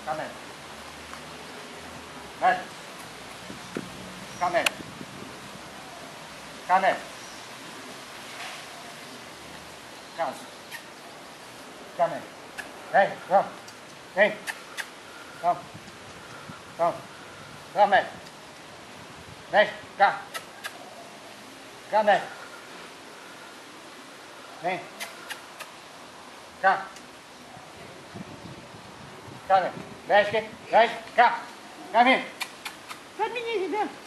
Kamen. Red. Kamen. Kamen. Kamen. Kamen. Hey, come. Hey. Come. Come. Kamen. Hey, come. Kamen. Hey. Come. Come in. Come in. Come in. Let me eat them.